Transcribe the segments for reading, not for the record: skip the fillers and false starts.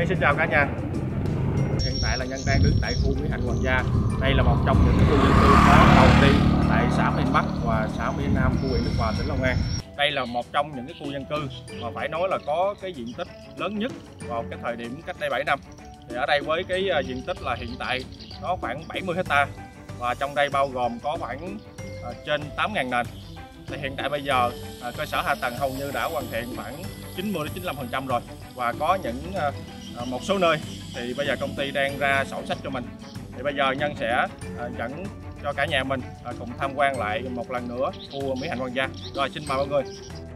Xin chào cả nhà. Hiện tại là Nhân đang đứng tại khu Mỹ Hạnh Hoàng Gia. Đây là một trong những khu dân cư có đầu tiên tại xã Miền Bắc và xã Miền Nam của huyện Đức Hòa, tỉnh Long An. Đây là một trong những cái khu dân cư mà phải nói là có cái diện tích lớn nhất vào cái thời điểm cách đây 7 năm. Thì ở đây với cái diện tích là hiện tại nó khoảng 70 hectare và trong đây bao gồm có khoảng trên 8.000 nền. Thì hiện tại bây giờ cơ sở hạ tầng hầu như đã hoàn thiện khoảng 90 đến 95% rồi, và có những một số nơi thì bây giờ công ty đang ra sổ sách cho mình. Thì bây giờ Nhân sẽ dẫn cho cả nhà mình cùng tham quan lại một lần nữa khu Mỹ Hạnh Hoàng Gia. Rồi, xin mời mọi người.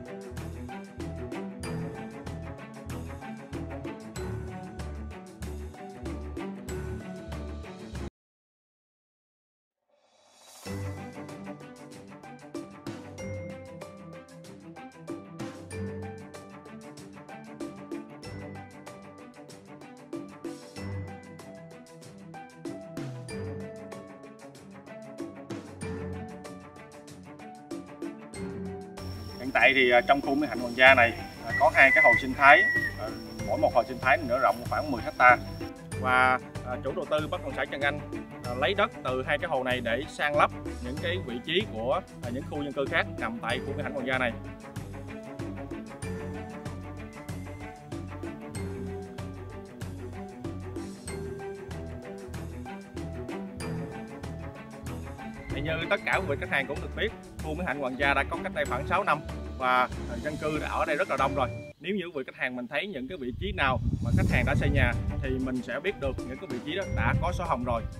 Hiện tại thì trong khu Mỹ Hạnh Hoàng Gia này có hai cái hồ sinh thái, mỗi một hồ sinh thái nữa rộng khoảng 10 hectare, và chủ đầu tư bất động sản Trần Anh lấy đất từ hai cái hồ này để san lấp những cái vị trí của những khu dân cư khác nằm tại khu Mỹ Hạnh Hoàng Gia này. Thì như tất cả quý vị khách hàng cũng được biết, khu Mỹ Hạnh Hoàng Gia đã có cách đây khoảng 6 năm và dân cư đã ở đây rất là đông rồi. Nếu như quý vị khách hàng mình thấy những cái vị trí nào mà khách hàng đã xây nhà thì mình sẽ biết được những cái vị trí đó đã có sổ hồng rồi.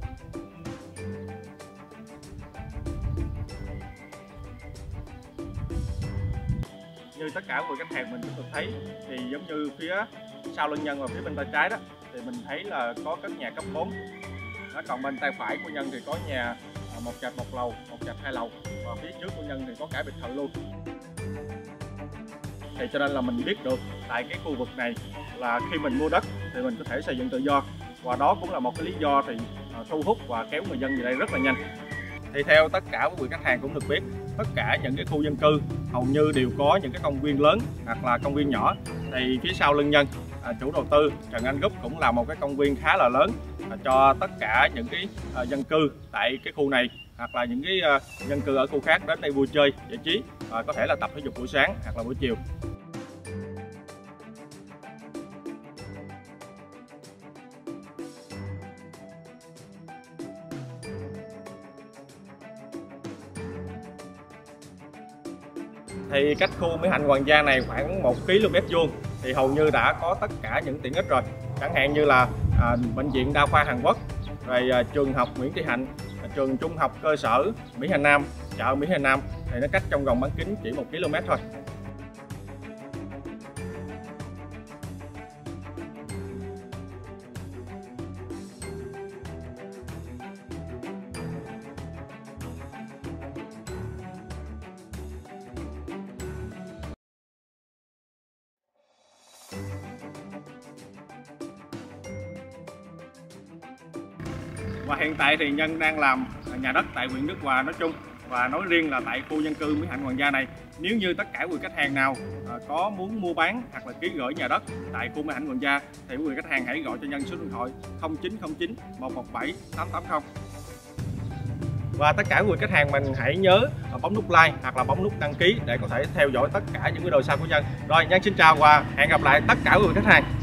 Như tất cả quý vị khách hàng mình cũng được thấy thì giống như phía sau lưng Nhân và phía bên tay trái đó thì mình thấy là có các nhà cấp 4. Còn bên tay phải của Nhân thì có nhà một trệt một lầu, một trệt hai lầu, và phía trước của Nhân thì có cả biệt thự luôn. Thì cho nên là mình biết được tại cái khu vực này là khi mình mua đất thì mình có thể xây dựng tự do, và đó cũng là một cái lý do thì thu hút và kéo người dân về đây rất là nhanh. Thì theo tất cả quý vị khách hàng cũng được biết, tất cả những cái khu dân cư hầu như đều có những cái công viên lớn hoặc là công viên nhỏ. Thì phía sau lưng Nhân, chủ đầu tư Trần Anh Group cũng là một cái công viên khá là lớn cho tất cả những cái dân cư tại cái khu này hoặc là những cái dân cư ở khu khác đến đây vui chơi giải trí, có thể là tập thể dục buổi sáng hoặc là buổi chiều. Thì cách khu Mỹ Hạnh Hoàng Gia này khoảng 1 km² thì hầu như đã có tất cả những tiện ích rồi, chẳng hạn như là bệnh viện đa khoa Hàn Quốc, rồi trường học Nguyễn Thị Hạnh, trường trung học cơ sở Mỹ Hạnh Nam, chợ Mỹ Hạnh Nam, thì nó cách trong vòng bán kính chỉ 1 km thôi. Và hiện tại thì Nhân đang làm nhà đất tại huyện Đức Hòa nói chung và nói riêng là tại khu dân cư Mỹ Hạnh Hoàng Gia này. Nếu như tất cả quý vị khách hàng nào có muốn mua bán hoặc là ký gửi nhà đất tại khu Mỹ Hạnh Hoàng Gia thì quý vị khách hàng hãy gọi cho Nhân số điện thoại 0909 117 880. Và tất cả quý vị khách hàng mình hãy nhớ bấm nút like hoặc là bấm nút đăng ký để có thể theo dõi tất cả những video sau của Nhân. Rồi, Nhân xin chào và hẹn gặp lại tất cả quý vị khách hàng.